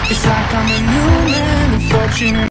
It's like I'm a new man of fortune.